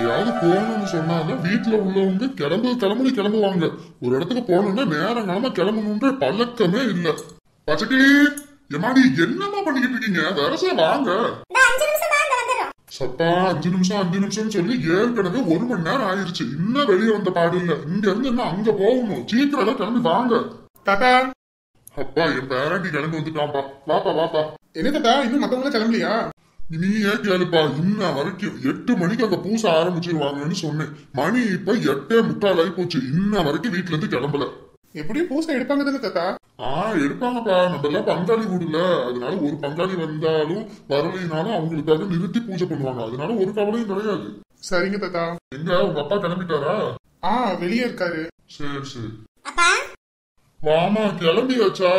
எங்கேயாவது போகணும்னு சொன்னாலும் வீட்டுல உள்ளவங்க கிளம்புவாங்க. ஒரு இடத்துக்கு போகணும்னா நேரம் கிளம்ப கிளம்பணுன்ற பழக்கமே இல்ல. பச்சைக்கு எம்மாடி என்னமா பண்ணிக்கிட்டு இருக்கீங்க? வரசா வாங்க. சப்பா 5 நிமிஷம் சொல்லி ஏற்கனவே 1 மணி நேரம் ஆயிருச்சு. இன்னும் வெளியே வந்த பாடு இல்ல. இங்க இருந்து என்ன அங்க போகணும். சீக்கிரம் கிளம்பி வாங்க. தாத்தா அப்பா என் பேராண்டி கிளம்பி வந்துட்டான்ப்பா. வாப்பா. என்ன தாத்தா இன்னும் மத்தவங்க கிளம்பலையா? நீ ஏன் கேளுப்பா, இன்ன வரைக்கும் 8 மணிக்கு அங்க பூச ஆரம்பிச்சிருவாங்கன்னு சொன்னேன். மணி இப்ப 8:45 ஆகி போச்சு. இன்ன வரைக்கும் வீட்டுல இருந்து கிளம்பல. எப்படியும் பூசை எடுப்பாங்க தானே தாத்தா? எடுப்பாங்கப்பா. நம்ம எல்லாம் பங்காளி வீடுல, அதனால ஒரு பங்காளி வந்தாலும் வரலைனாலும் அவங்களுக்காக நிறுத்தி பூஜை பண்ணுவாங்க. அதனால ஒரு கவலையும் கிடையாது. சரிங்க தாத்தா. எங்க உங்க அப்பா கிளம்பிட்டாரா? வெளியே இருக்காரு. சரி வாமா, கிளம்பியாச்சா?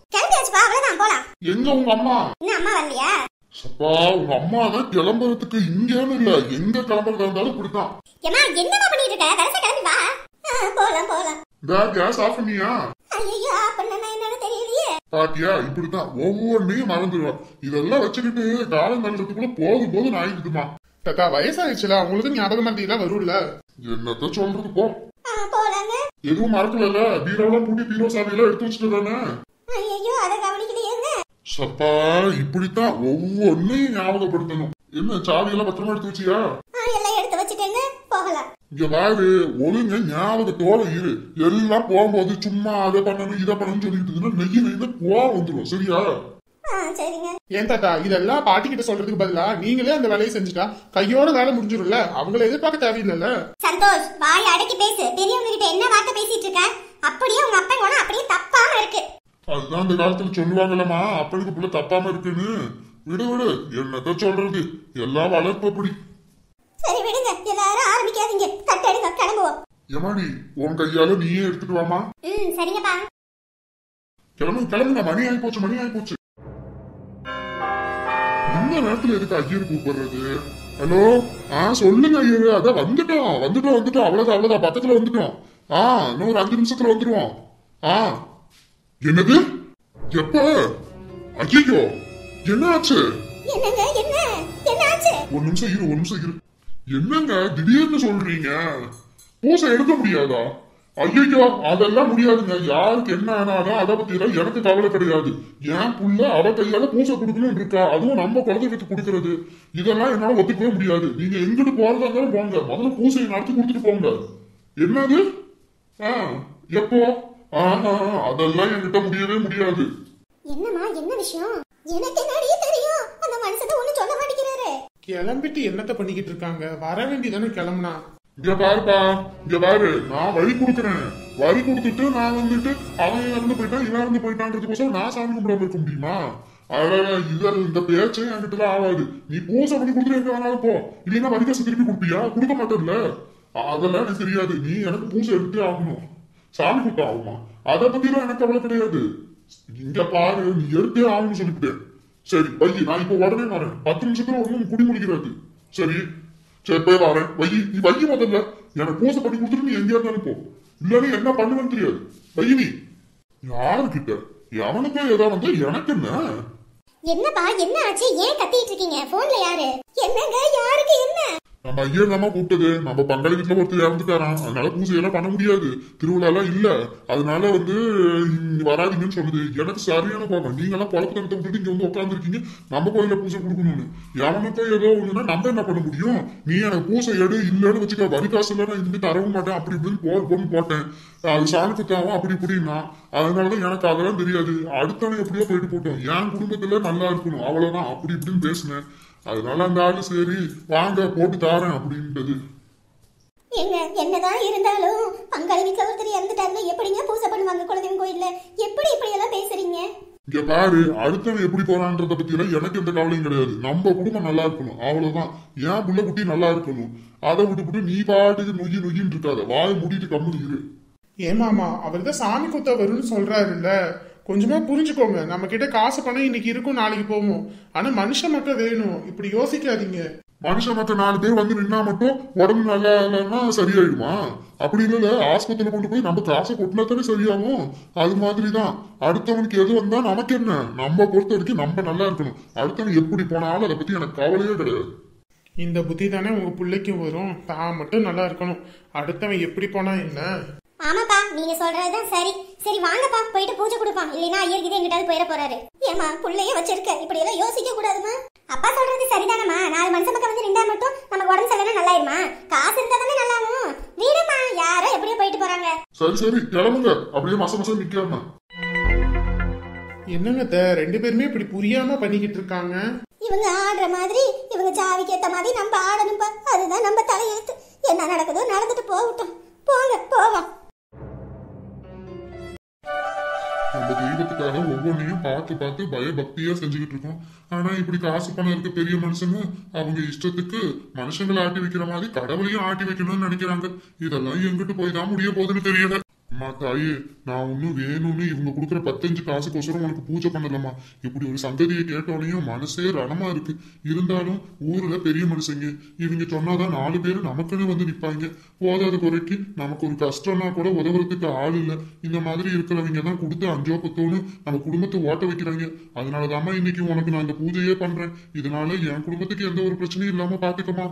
எங்க உங்க அம்மா? சப்பா உங்க அம்மா தான் கிளம்புறதுக்கு இங்கேன்னு இல்ல, எங்க கிளம்புறதா இருந்தாலும் இப்படித்தான். கேஸ் ஆஃப் பண்ணியா? பாத்தியா, இப்படித்தான் ஒவ்வொன்றையும் மறந்துடுவான். இதெல்லாம் வச்சுக்கிட்டு காலம் தள்ளுறதுக்குள்ள போதும் ஆயிடுதுமா. தாத்தா வயசாயிடுச்சுல, உங்களுக்கு ஞாபகம் மந்தியெல்லாம் வரும்ல. என்னத்த சொல்றது போ. எதுவும் மறக்கல. பீரோலாம் பூட்டி பீரோ சாவியெல்லாம் எடுத்து வச்சுட்டு தானே. சப்பா இப்படித்தான் ஒவ்வொன்னையும் ஞாபகப்படுத்தணும். என்ன சாவியெல்லாம் பத்திரமா எடுத்து வச்சியா? இங்க பாரு, ஒழுங்க ஞாபகத்தோட இரு. எல்லாம் போகும்போது சும்மா அதை பண்ணணும் இதை பண்ணணும் சொல்லிட்டு நெய்ய கோவம் வந்துடும். சரியா? ஏன் தாத்தா இதெல்லாம் பாட்டி கிட்ட சொல்றதுக்கு பதிலா நீங்களே அந்த வேலையை செஞ்சுட்டா கையோட வேலை முடிஞ்சிடும்ல. அவங்கள எதிர்பார்க்க தேவையில்லைல்ல. சந்தோஷ், வாய் அடக்கி பேசு. பெரியவங்க கிட்ட என்ன வார்த்தை பேசிட்டு இருக்க? அப்படியே உங்க அப்பன் போனா அப்படியே தப்பாம இருக்கு. அதுதான் அந்த காலத்துல சொல்லுவாங்கல்லமா, அப்பனுக்கு புள்ள தப்பாம இருக்குன்னு. விடு என்னத்த சொல்றது, எல்லாம் வளர்ப்பு அப்படி. சரி விடுங்க, எல்லாரும் ஆரம்பிக்காதீங்க. தட்டெடுங்க, கிளம்புவோம். எமாடி உன் கையால நீயே எடுத்துட்டு வாமா. சரிங்கப்பா. கிளம்புங்க, மணி ஆகி போச்சு. இந்த நேரத்துல எதுக்கு ஐயர் கூப்பிடுறது? ஹலோ, சொல்லுங்க ஐயரு. அதான் வந்துட்டோம். அவ்வளவுதான் பக்கத்துல வந்துட்டோம். இன்னும் ஒரு 5 நிமிஷத்துல வந்துருவோம். என்னது? எப்ப? ஐயோ என்ன ஆச்சு? ஒரு நிமிஷம் இரு. என்னங்க திடீர்னு சொல்றீங்க? பூசை எடுக்க முடியாதா? ஐயோ அதெல்லாம் முடியாதுங்க. யாருக்கு என்ன ஆனாலும் அதை பத்தி எனக்கு கவலை கிடையாது. என் புள்ள அவ கையால பூசை கொடுக்கணும் இருக்கா, அதுவும் நம்ம குழந்தைகளுக்கு கொடுக்கறது. இதெல்லாம் என்னால ஒத்துக்கவே முடியாது. நீங்க எங்கிட்டு போறதா இருந்தாலும் போங்க, முதல்ல பூசையை நடத்தி கொடுத்துட்டு போங்க. என்னது? எப்போ? அதெல்லாம் என்கிட்ட முடியவே முடியாது. என்னமா, என்ன விஷயம்? எனக்கு என்னடியே தெரியும். அந்த மனுஷன் ஒண்ணும் சொல்ல மாட்டேங்கிறாரு. கிளம்பிட்டு என்னத்த பண்ணிக்கிட்டு இருக்காங்க? வர வேண்டியதானே கிளம்புனா. இங்க பாரு, நான் வழி கொடுக்குறேன். வழி கொடுத்துட்டு நான் வந்துட்டு அவன் இறந்து போயிட்டான் இவன் இறந்து போயிட்டான்றதுக்கோசம் நான் சாமி கும்பிடாம இருக்க முடியுமா? அதனால இந்த பேச்சே என்கிட்ட ஆகாது. நீ பூசை பண்ணி கொடுத்துட்டு எங்க வேணாலும் போ. இல்லைன்னா வரிகாசு திருப்பி கொடுப்பியா? கொடுக்க மாட்டேன்ல. அதெல்லாம் எனக்கு தெரியாது. நீ எனக்கு பூசை எடுத்தே ஆகணும். சாமி கூட்ட ஆகுமா? அதை பத்தி எல்லாம் எனக்கு கவலை கிடையாது. இங்க பாரு, நீ எடுத்தே ஆகணும்னு சொல்லிவிட்டேன். சரி வை, நான் இப்ப உடனே வரேன். 10 நிமிஷத்துல ஒண்ணும் குடி முடிக்கிறது. சரி போய் வரேன். நீ வை முதல்ல. எனக்கு பூசை பண்ணி கொடுத்துட்டு நீ எங்கேயா இருந்தாலும் போ. இல்லன்னு என்ன பண்ணுவேன்னு தெரியாது. வை. நீ யாருக்கிட்ட எவனுக்கே ஏதாவது வந்து எனக்கு என்னப்பா, என்ன ஆச்சு? ஏன் கத்திட்டு இருக்கீங்க? போன்ல யாரு? என்னங்க, யாருக்கு என்ன? நம்ம ஐயர் தான் கூப்பிட்டது. நம்ம பங்காளி வீட்டுல ஒருத்தர் இறந்துட்டாராம். அதனால பூசையெல்லாம் பண்ண முடியாது, திருவிழா எல்லாம் இல்ல. அதனால வராதிங்கன்னு சொல்லுது. எனக்கு சரியான கோபம். நீங்க எல்லாம் குழப்பத்தை விட்டுட்டு இங்க வந்து உட்காந்துருக்கீங்க. நம்ம கோயில பூசை கொடுக்கணும்னு. எவனுக்கும் ஏதோ ஒண்ணுன்னா நம்ம என்ன பண்ண முடியும்? நீ எனக்கு பூசை எடு இல்லன்னு வச்சுக்க, வரி காசு எல்லாம் நான் இருந்து தரவும் மாட்டேன். அப்படி இப்படின்னு போட்டேன். அது சாமி குத்தாவும் அப்படி இப்படின்னா. அதனாலதான் எனக்கு அதெல்லாம் தெரியாது. அடுத்தவன் எப்படியோ போயிட்டு போட்டோம். என் குடும்பத்துல நல்லா இருக்கணும், அவ்வளவுதான். அப்படி இப்படின்னு பேசினேன். அதனால அந்த ஆளு சரி வாங்க போட்டு தாரேன் அப்படின்றது. என்னதான் இருந்தாலும் பங்காளி வீட்டுல ஒருத்தர் இறந்துட்டாருன்னா எப்படிங்க பூசை பண்ணுவாங்க குலதெய்வம் கோயில்ல? எப்படி இப்படி எல்லாம் பேசுறீங்க? இங்க பாரு, அடுத்தவன் எப்படி போறான்றத பத்தி எல்லாம் எனக்கு எந்த கவலையும் கிடையாது. நம்ம குடும்பம் நல்லா இருக்கணும், அவ்வளவுதான். ஏன் புள்ள குட்டி நல்லா இருக்கணும். அதை விட்டுவிட்டு நீ பாட்டுக்கு நொய்யின்னு இருக்காத. வாயை மூடிட்டு கம்முனு இரு. ஏமாமா, அவர் தான் சாமி குத்த வரும்னு சொல்றாருல்ல, கொஞ்சமா புரிஞ்சுக்கோங்க. நம்ம கிட்ட காசு பணம் இன்னைக்கு இருக்கும், நாளைக்கு போவோம். ஆனா மனுஷ மக்கள் வேணும். இப்படி யோசிக்காதீங்க. மனுஷ மக்கள் 4 பேர் வந்து நின்னா மட்டும் உடம்பு நல்லா இல்லைன்னா சரியாயிடுமா? அப்படி இல்ல, ஆஸ்பத்திரியில கொண்டு போய் நம்ம காசை கொட்டினா தானே சரியாகும். அது மாதிரிதான் அடுத்தவனுக்கு எது வந்தா நமக்கு என்ன? நம்ம பொறுத்த வரைக்கும் நம்ம நல்லா இருக்கணும். அடுத்தவன் எப்படி போனாலும் அதை பத்தி எனக்கு கவலையே கிடையாது. இந்த புத்தி தானே உங்க பிள்ளைக்கும் வரும். தான் மட்டும் நல்லா இருக்கணும், அடுத்தவன் எப்படி போனா என்ன. ஆமாப்பா, நீங்க சொல்றதுதான் சரி. சரி வாங்கப்பா, போயிட்டு பூஜை கொடுப்பான். இல்லைன்னா ஐயர்கிட்ட எங்கிட்டாவது போயிட போறாரு. ஏமா புள்ளைய வச்சிருக்க, இப்படி எல்லாம் யோசிக்க கூடாதுமா. அப்பா சொல்றது சரிதானம்மா. 4 மனுஷன் பக்கம் வந்து நின்றா மட்டும் நமக்கு உடம்பு சரியில்லைன்னா நல்லாயிருமா? காசு இருந்தா தானே நல்லாவும். வீடுமா, யாரோ எப்படியோ போயிட்டு போறாங்க. சரி சரி கிளம்புங்க, அப்படியே மாசம் மாசம் நிக்காம. என்னங்க 2 பேருமே இப்படி புரியாம பண்ணிக்கிட்டு இருக்காங்க. இவங்க ஆடுற மாதிரி, இவங்க சாவிக்கு ஏத்த மாதிரி நம்ம ஆடணும்பா. அதுதான் நம்ம தலையெழுத்து. என்ன நடக்குதோ நடந்துட்டு போகட்டும். போங்க போவோம். நம்ம தெய்வத்துக்காக ஒவ்வொன்றையும் பார்த்து பார்த்து பயபக்தியா செஞ்சுக்கிட்டு இருக்கோம். ஆனா இப்படி காசு பணம் இருக்க பெரிய மனுஷங்க அவங்க இஷ்டத்துக்கு மனுஷங்களை ஆட்டி வைக்கிற மாதிரி கடவுளையும் ஆட்டி வைக்கணும்னு நினைக்கிறாங்க. இதெல்லாம் எங்கிட்டு போய் தான் முடிய போகுதுன்னு தெரியல. அம்மா தாயே, நான் ஒன்னும் வேணும்னு இவங்க கொடுக்குற 15 காசுக்கோசரம் உனக்கு பூஜை பண்ணலம்மா. இப்படி ஒரு சந்ததியை கேட்டோனையும் மனசே ரணமா இருக்கு. இருந்தாலும் ஊர்ல பெரிய மனுஷங்க, இவங்க சொன்னாதான் 4 பேர் நமக்குன்னு வந்து நிப்பாங்க. போதாத குறைக்கு நமக்கு ஒரு கஷ்டம்னா கூட உதவுறதுக்கு ஆள் இல்லை. இந்த மாதிரி இருக்கிறவங்க தான் கொடுத்து 5 10 நம்ம குடும்பத்தை ஓட்ட வைக்கிறாங்க. அதனாலதாம்மா இன்னைக்கு உனக்கு நான் இந்த பூஜையே பண்றேன். இதனால என் குடும்பத்துக்கு எந்த ஒரு பிரச்சனையும் இல்லாம பாத்துக்கமா.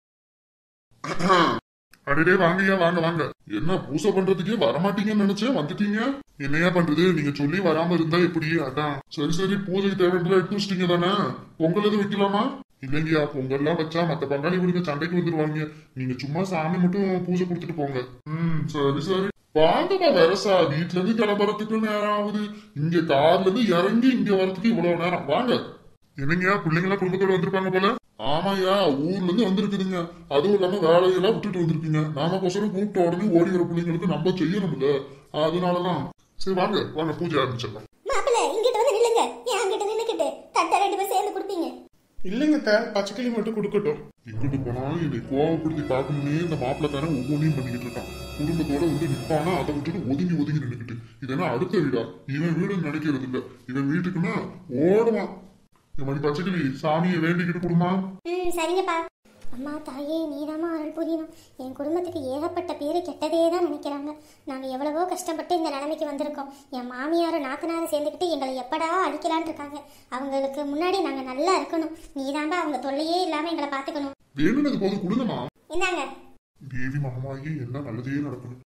அடடே வாங்கய்யா, வாங்க வாங்க. என்ன பூசை பண்றதுக்கே வரமாட்டீங்கன்னு நினைச்சேன், வந்துட்டீங்க. என்னையா பண்றது, நீங்க சொல்லி வராம இருந்தா எப்படி? அதான் சரி சரி, பூஜைக்கு தேவையான எடுத்து வச்சிட்டீங்க தானே. பொங்கல் எதுவும் வைக்கலாமா? இல்லைங்கய்யா, பொங்கல்லாம் வச்சா மத்த பங்காளி வீடுங்க சண்டைக்கு வந்துருவாங்க. நீங்க சும்மா சாமி மட்டும் பூஜை கொடுத்துட்டு போங்க. சரி சரி. வாங்கப்பா வரசா, வீட்டுல இருந்து கிளம்புறதுக்கு நேரம் ஆகுது. இங்க கார்ல இருந்து இறங்கி இங்க வரதுக்கு இவ்வளவு நேரம். வாங்க. என்னங்கய்யா, பிள்ளைங்களா குடும்பத்தோட வந்திருப்பாங்க போல. ஆமாய்யா, ஊர்ல இருந்து வந்திருக்குதுங்க. அதுவும் இல்லாம வேலையெல்லாம் விட்டுட்டு வந்திருக்கீங்க. நாம கொசரம் கூப்பிட்ட உடனே ஓடி வர பிள்ளைங்களுக்கு நம்ம செய்யணும்ல, அதனாலதான். சரி வாங்க வாங்க, பூஜை ஆரம்பிச்சிடலாம். மாப்பிள்ள இங்கிட்ட வந்து நில்லுங்க. ஏன் அங்கிட்ட நின்னுக்கிட்டு தட்டை 2 பேரும் சேர்ந்து குடுப்பீங்க? இல்லைங்க பச்சைக்கிளி மட்டும் கொடுக்கட்டும். இங்கிட்டு போனாலும் என்னை கோவப்படுத்தி பார்க்கணும்னே இந்த மாப்பிள்ளக்காரன் ஒவ்வொன்றையும் பண்ணிக்கிட்டு இருக்கான். குடும்பத்தோட வந்து நிப்பானா, அதை விட்டுட்டு ஒதுங்கி ஒதுங்கி நின்றுக்கிட்டு. இதெல்லாம் அடுத்த வீடா? இவன் வீடுன்னு நினைக்கிறது இல்ல. இவன் வீட்டுக்குன்னா ஓடுவான். இந்த மாதிரி பச்சைக்கிளி சாமியை வேண்டிக்கிட்டு கொடுமா. சரிங்கப்பா. அம்மா தாயே, நீதாம்மா அருள் புரியணும். என் குடும்பத்துக்கு ஏகப்பட்ட பேர் கெட்டதே தான் நினைக்கிறாங்க. நாங்கள் எவ்வளவோ கஷ்டப்பட்டு இந்த நிலைமைக்கு வந்திருக்கோம். என் மாமியாரும் நாத்தனாரும் சேர்ந்துக்கிட்டு எங்களை எப்படா அழிக்கலான் இருக்காங்க. அவங்களுக்கு முன்னாடி நாங்கள் நல்லா இருக்கணும். நீதாம்பா அவங்க தொல்லையே இல்லாமல் எங்களை பார்த்துக்கணும். வேணுனது போது கொடுங்கம்மா. இந்தாங்க. தேவி மகமாயி எல்லாம் நல்லதே நடக்கணும்.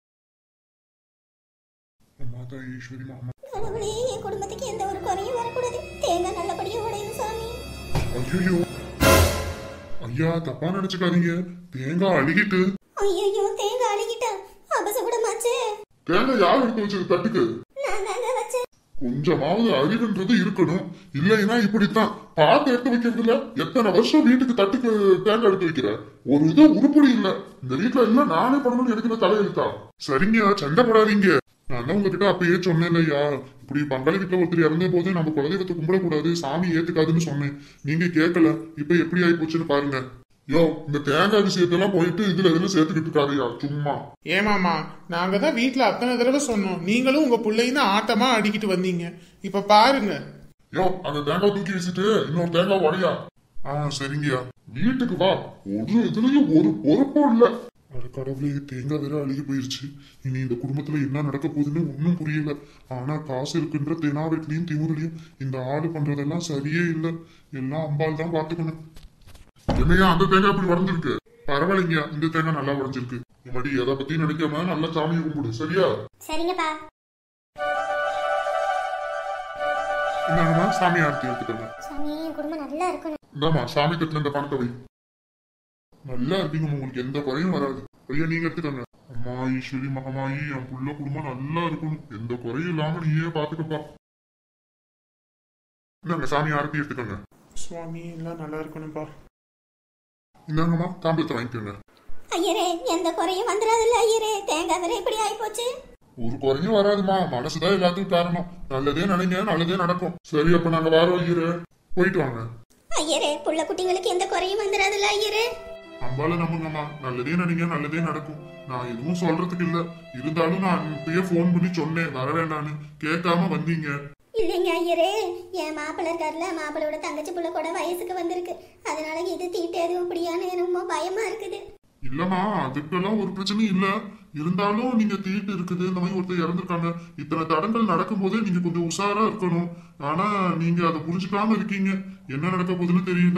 மாதா ஈஸ்வரி மாமா. கடவுளே, என் குடும்பத்துக்கு எந்த ஒரு குறையும் வரக்கூடாது. தேங்காய் நல்லபடியாக உடையும் சாமி. ஐயோ ஐயா, தப்பா நினைச்சுக்காதீங்க. தேங்காய் அழுகிட்டு. ஐயோ, தேங்காய் அழுகிட்டா? அபசகுடமாச்சே. தேங்காய் யார் எடுத்து வச்சது தட்டுக்கு? நான் தாங்க வச்சேன். கொஞ்சமாவது அறிவுன்றது இருக்கணும். இல்லைன்னா இப்படித்தான் பார்த்து எடுத்து வைக்கிறதுல. எத்தனை வருஷம் வீட்டுக்கு தட்டுக்கு தேங்காய் எடுத்து வைக்கிற? ஒரு இது உருப்படி இல்ல. இந்த வீட்டுல எல்லாம் நானே பண்ணணும்னு எடுக்கிற தலையெழுத்தா? சரிங்க, சண்டை போடாதீங்க. நான் தான் உங்ககிட்ட அப்பயே சொன்னேன் இல்லையா, இப்படி பங்காளி வீட்டுல ஒருத்தர் இறந்த போது நம்ம குலதெய்வத்தை கும்பிடக்கூடாது, சாமி ஏத்துக்காதுன்னு சொன்னேன். நீங்க கேட்கல. இப்ப எப்படி ஆகி போச்சுன்னு பாருங்க. யோ, இந்த தேங்காய் விஷயத்தெல்லாம் போயிட்டு இதுல சேர்த்துக்கிட்டு இருக்காருயா சும்மா. ஏமாமா, நாங்க தான் வீட்டுல அத்தனை தடவை சொன்னோம். நீங்களும் உங்க பிள்ளையும் தான் ஆட்டமா அடிக்கிட்டு வந்தீங்க. இப்ப பாருங்க. யோ, அந்த தேங்காய் தூக்கி வச்சுட்டு இன்னொரு தேங்காய் உடையா. சரிங்கயா, வீட்டுக்கு வா. ஒரு இதுலயும் ஒரு பொறுப்பும் இல்ல. கடவுளே, தேங்காய் வேற அழுகி போயிருச்சு. இனி இந்த குடும்பத்துல என்ன நடக்க போகுதுன்னு ஒன்னும் புரியல. ஆனா காசு இருக்குன்ற தெனாவெட்லையும் திமுறலையும் இந்த ஆடு பண்றதெல்லாம் சரியே இல்ல. எல்லாம் அம்பாள் தான் பாத்துக்கணும். என்னையா அந்த தேங்காய் இப்படி உடஞ்சிருக்கு? பரவாயில்லைங்கயா, இந்த தேங்காய் நல்லா உடஞ்சிருக்கு. மறுபடி எதை பத்தி நினைக்காம நல்லா சாமியை கும்பிடு, சரியா? சரிங்கப்பா. என்னங்கம்மா, சாமி ஆரத்தி எடுத்துக்கோங்க. சாமி, என் குடும்பம் நல்லா இருக்கணும். இந்தாமா, சாமி கட்டுல இந்த பணத்தை வை. நல்லா இருக்கீங்க, உங்களுக்கு எந்த குறையும் வராது. ஐயா, நீங்க எடுத்துக்கோங்க. அம்மா ஈஸ்வரி மகமாயி, என் புள்ள குடும்பம் நல்லா இருக்கணும். எந்த குறையும் இல்லாம நீயே பாத்துக்கப்பா. இந்தாங்க, சாமி ஆரத்தி எடுத்துக்கோங்க. சுவாமி எல்லாம் நல்லா இருக்கணும்பா. இந்தாங்கம்மா, தாம்பளத்தை வாங்கிக்கோங்க. ஐயரே, எந்த குறையும் வந்துடாதுல்ல ஐயரே? தேங்காய் வேற இப்படி ஆகி போச்சு. ஒரு குறையும் வராதுமா, மனசுதான் எல்லாத்துக்கும் காரணம். நல்லதே நினைங்க, நல்லதே நடக்கும். சரி, அப்ப நாங்க வாரோம் ஐயரே, போயிட்டு வாங்க. ஐயரே, புள்ள குட்டிங்களுக்கு எந்த குறையும் வந்துடாதுல்ல ஐயரே? அம்பால நம்புங்கம்மா, நல்லதே நினைங்க, நல்லதே நடக்கும். நான் எதுவும் சொல்றதுக்கு இல்ல. இருந்தாலும் நான் இப்பயே போன் பண்ணி சொன்னேன் வர வேண்டான்னு, கேட்காம வந்தீங்க. இல்லைங்க ஐயரே, என் மாப்பிள்ள இருக்காருல, மாப்பிள்ளையோட தங்கச்சி புள்ள கூட வயசுக்கு வந்திருக்கு. அதனால இது தீட்டு எதுவும் இப்படியான ரொம்ப பயமா இருக்குது. இல்லம்மா, அதுக்கெல்லாம் ஒரு பிரச்சனையும் இல்ல. இருந்தாலும் நீங்க தீட்டு இருக்குது, இந்த மாதிரி ஒருத்தர் இறந்துருக்காங்க. இத்தனை தடங்கள் நடக்கும் போதே நீங்க கொஞ்சம் உஷாரா இருக்கணும். ஆனா நீங்க அதை புரிஞ்சுக்காம இருக்கீங்க. என்ன நடக்க போகுதுன்னு தெரியல.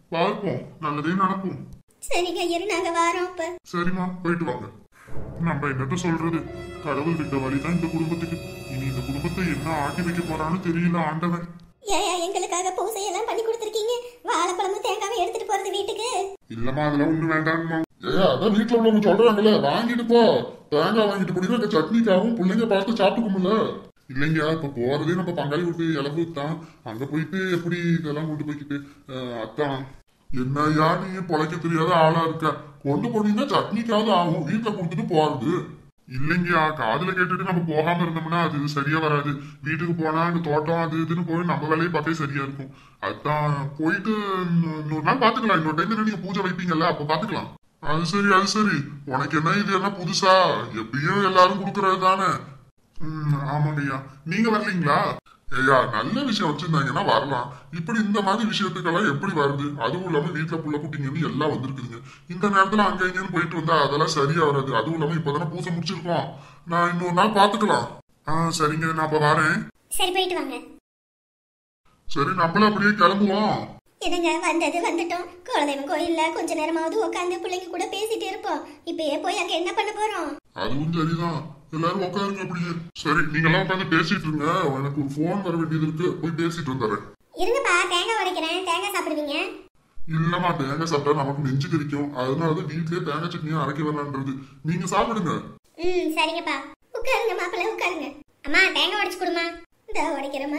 பார்ப்போம், நல்லதே நடக்கும். சரிங்க ஐயர், நாங்க வாரோம் இப்ப. சரிம்மா, போயிட்டு வாங்க. நம்ம என்னத்த சொல்றது, கடவுள் விட்ட வழிதான் இந்த குடும்பத்துக்கு. இனி இந்த குடும்பத்தை என்ன ஆட்டி வைக்க போறான்னு தெரியல ஆண்டவன். ஏயா எங்களுக்காக பூசையெல்லாம் பண்ணி கொடுத்துருக்கீங்க, வாழைப்பழமும் தேங்காவும் எடுத்துட்டு போறது வீட்டுக்கு. இல்லம்மா, அதெல்லாம் ஒண்ணு வேண்டாம்மா. ஏயா, அதான் வீட்டுல உள்ளவங்க சொல்றாங்கல்ல, வாங்கிட்டு போ. தேங்காய் வாங்கிட்டு போனீங்கன்னா இந்த சட்னிக்காகவும் பிள்ளைங்க பார்த்து சாப்பிட்டுக்கும்ல. இல்லைங்க, இப்ப போறதே நம்ம பங்காளி விட்டு இளவு தான். அங்க போயிட்டு எப்படி இதெல்லாம் கொண்டு போய்கிட்டு அத்தான் என்னையா நீ பொழைக்க தெரியாத ஆளா இருக்க. கொண்டு போனீங்கன்னா சட்னிக்காவது ஆகும், வீட்டுல கொடுத்துட்டு போறது. இல்லைங்கயா, காதுல கேட்டுட்டு நம்ம போகாம இருந்தோம்னா அது சரியா வராது. வீட்டுக்கு போனா அங்க தோட்டம் அது இதுன்னு போய் நம்ம வேலையை பார்த்தே சரியா இருக்கும். அதான் போயிட்டு இன்னொரு நாள் பாத்துக்கலாம். இன்னொரு டைம் நீங்க பூஜை வைப்பீங்கல்ல, அப்ப பாத்துக்கலாம். அது சரி, அது சரி. உனக்கு என்ன இது என்ன புதுசா? எப்படியும் எல்லாரும் கொடுக்கறது தானே. ஆமாங்கய்யா. நீங்க வரலீங்களா? ஐயா, நல்ல விஷயம் வச்சிருந்தாங்கன்னா வரலாம். இப்படி இந்த மாதிரி விஷயத்துக்கெல்லாம் எப்படி வருது? அதுவும் இல்லாம வீட்டுல புள்ள குட்டிங்கன்னு எல்லாம் வந்திருக்குதுங்க. இந்த நேரத்துல அங்க இங்கன்னு போயிட்டு வந்தா அதெல்லாம் சரியா வராது. அதுவும் இல்லாம இப்பதானே பூசை முடிச்சிருக்கோம். நான் இன்னொரு நாள் பாத்துக்கலாம். சரிங்க, நான் அப்ப வரேன். சரி, போயிட்டு வாங்க. சரி, நம்மளும் அப்படியே கிளம்புவோம். என்னங்க, வந்தது வந்துட்டோம். குலதெய்வம் கோயில்ல கொஞ்ச நேரமாவது உட்காந்து பிள்ளைங்க கூட பேசிட்டு இருப்போம். இப்பயே போய் அங்க என்ன பண்ண போறோம்? அதுவும் சரிதான். எல்லாரும் உட்காருங்க அப்படியே. சரி, நீங்க எல்லாம் உட்காந்து பேசிட்டு இருங்க. எனக்கு ஒரு போன் வர வேண்டியது இருக்கு, போய் பேசிட்டு வந்துடுறேன். இருங்கப்பா, தேங்காய் உடைக்கிறேன். தேங்காய் சாப்பிடுவீங்க? இல்லம்மா, தேங்காய் சாப்பிட்டா நமக்கு நெஞ்சு கறிக்கும். அதனாலதான் வீட்லயே தேங்காய் சட்னியா அரைக்க வேணான்றது. நீங்க சாப்பிடுங்க. சரிங்கப்பா. உட்காருங்க மாப்பிள்ள, உட்காருங்க. அம்மா, தேங்காய் உடைச்சு கொடுமா. இந்த உடைக்கிறேம்மா.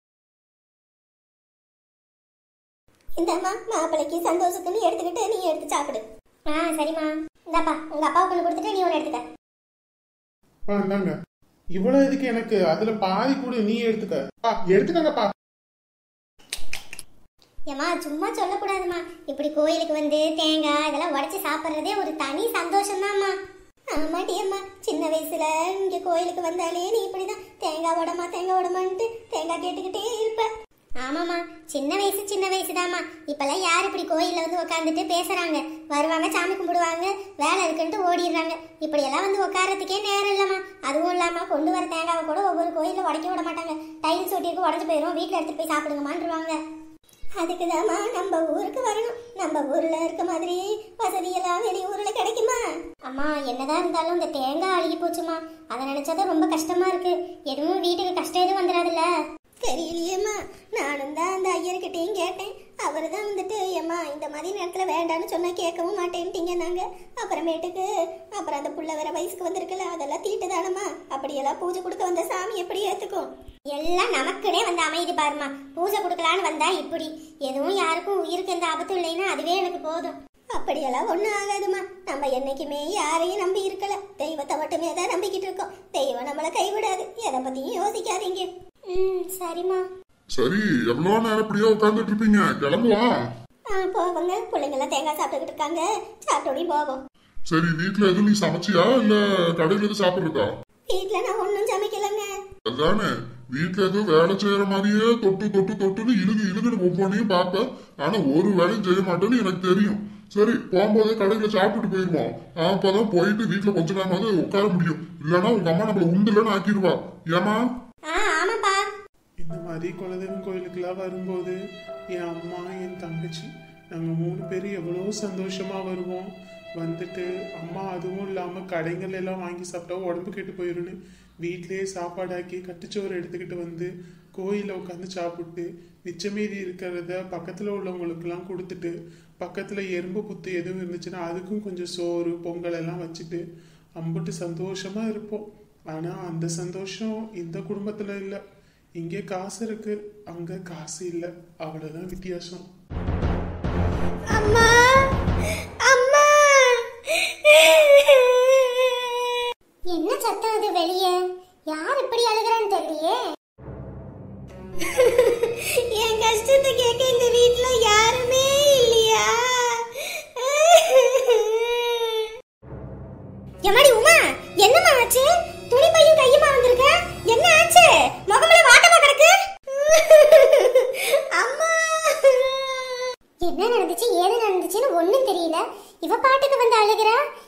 இந்தம்மா, மாப்பிள்ளைக்கு சந்தோஷத்துன்னு எடுத்துக்கிட்டு நீ எடுத்து சாப்பிடு. சரிம்மா. இந்தாப்பா, உங்க அப்பாவுக்கு ஒன்று கொடுத்துட்டு நீ ஒன்று எடுத்துக்க. இந்தாங்க. இவ்வளவு இதுக்கு எனக்கு அதுல பாதி கூட நீ எடுத்துக்க. எடுத்துக்கங்கப்பா. ஏமா, சும்மா சொல்லக்கூடாதுமா. இப்படி கோயிலுக்கு வந்து தேங்காய் இதெல்லாம் உடைச்சு சாப்பிட்றதே ஒரு தனி சந்தோஷம்தாம்மா. ஆமாட்டி அம்மா, சின்ன வயசுல இங்க கோயிலுக்கு வந்தாலே நீ இப்படிதான் தேங்காய் உடமான்ட்டு தேங்காய் கேட்டுக்கிட்டே இருப்ப. ஆமாம்மா, சின்ன வயசுதாம்மா. இப்பெல்லாம் யார் இப்படி கோயில்ல வந்து உட்காந்துட்டு பேசுறாங்க? வருவாங்க, சாமி கும்பிடுவாங்க, வேலை இருக்குன்ட்டு ஓடிடுறாங்க. இப்படியெல்லாம் வந்து உட்காரத்துக்கே நேரம் இல்லம்மா. அதுவும் இல்லாம கொண்டு வர தேங்காவை கூட ஒவ்வொரு கோயில உடைக்க விட மாட்டாங்க. டைல்ஸ் ஒட்டிருக்கு, உடஞ்சு போயிடும், வீட்டுல எடுத்துட்டு போய் சாப்பிடுங்கம்மான்ருவாங்க. அதுக்குதாம்மா நம்ம ஊருக்கு வரணும். நம்ம ஊர்ல இருக்க மாதிரி வசதியெல்லாம் வெளியூர்ல கிடைக்குமா? அம்மா, என்னதான் இருந்தாலும் இந்த தேங்காய் அழுகி போச்சுமா. அதை நினைச்சாதான் ரொம்ப கஷ்டமா இருக்கு. எதுவும் வீட்டுக்கு கஷ்டம் எதுவும் வந்துடாதுல்ல? தெரியலையேம்மா, நானும் தான் அந்த ஐயர்கிட்டையும் கேட்டேன். அவர் தான் வந்துட்டு ஏம்மா இந்த மாதிரி நேரத்தில் வேண்டான்னு சொன்னால் கேட்கவும் மாட்டேன்ட்டீங்க. நாங்கள் அப்புறம் அந்த புள்ள வேற வயசுக்கு வந்திருக்குல்ல, அதெல்லாம் தீட்டு தானம்மா. அப்படியெல்லாம் பூஜை கொடுக்க வந்த சாமி எப்படி ஏற்றுக்கும்? எல்லாம் நமக்குனே வந்து அமைதி பாருமா. பூஜை கொடுக்கலான்னு வந்தா இப்படி எதுவும் யாருக்கும் உயிருக்கு எந்த ஆபத்தும் இல்லைன்னா அதுவே எனக்கு போதும். அப்படியெல்லாம் ஒன்றும் ஆகாதுமா. நம்ம என்னைக்குமே யாரையும் நம்பி இருக்கல, தெய்வத்தை மட்டுமே தான் நம்பிக்கிட்டு இருக்கோம். தெய்வம் நம்மளை கைவிடாது, எதை பற்றியும் யோசிக்காதீங்க. சரிம்மா. சரி, எவ்வளவு நேரம் இப்படியே உட்கார்ந்துட்டு இருப்பீங்க? கிளம்புவோம். போவாங்க, பிள்ளைங்க தேங்காய் சாப்பிட்டுக்கிட்டு இருக்காங்க, சாப்பிட்டோடி போவோம். சரி, வீட்டுல எதுவும் நீ சமைச்சியா இல்ல கடையில எதுவும் சாப்பிடுறதா? வீட்டுல நான் ஒன்னும் சமைக்கலங்க. அதானே, வீட்டுல எதுவும் வேலை செய்யற மாதிரியே தொட்டுன்னு இழுகுன்னு ஒவ்வொன்னையும் பார்ப்பேன். ஆனா ஒரு வேலையும் செய்ய மாட்டேன்னு எனக்கு தெரியும். சரி, போகும்போதே கடையில சாப்பிட்டுட்டு போயிருவோம். அப்பதான் போயிட்டு வீட்டுல கொஞ்ச நேரமாவது உட்கார முடியும். இல்லன்னா உங்க அம்மா நம்மள உண்டுலன்னு ஆக்கிடுவா. ஏமா? ஆமாப்பா. இந்த மாதிரி குலதெய்வம் கோயிலுக்குலாம் வரும்போது என் அம்மா, என் தங்கச்சி, நாங்கள் 3 பேரும் எவ்வளோ சந்தோஷமா வருவோம். வந்துட்டு அம்மா அதுவும் இல்லாமல் கடைகள் எல்லாம் வாங்கி சாப்பிட்டா உடம்பு கெட்டு போயிடும்னு வீட்டிலேயே சாப்பாடாக்கி கட்டுச்சோறு எடுத்துக்கிட்டு வந்து கோயிலில் உட்காந்து சாப்பிட்டு மிச்சமீதி இருக்கிறத பக்கத்தில் உள்ளவங்களுக்கெல்லாம் கொடுத்துட்டு, பக்கத்தில் எறும்பு புத்து எதுவும் இருந்துச்சுன்னா அதுக்கும் கொஞ்சம் சோறு பொங்கல் எல்லாம் வச்சுட்டு அம்பிட்டு சந்தோஷமா இருப்போம். ஆனால் அந்த சந்தோஷம் இந்த குடும்பத்தில் இல்லை. இங்கே காசு இருக்கு, அங்க காசு இல்லை, அவ்வளவுதான் வித்தியாசம். அம்மா, அம்மா, என்ன சத்தம் அது வெளியே? யார் இப்படி அழுகிறான்னு தெரியலையே. என் கஷ்டத்தை கேட்க இந்த வீட்டுல யாருமே இல்லையா? எம்மாடி உமா, என்னம்மா ஆச்சு? துணி பையும் கையுமா வந்திருக்க, என்ன ஆச்சு? முகமல வாட்டமா கிடக்கு. அம்மா, என்ன நடந்துச்சு ஏது நடந்துச்சுன்னு ஒண்ணும் தெரியல. இவ பாட்டுக்கு வந்து அழுகிறா.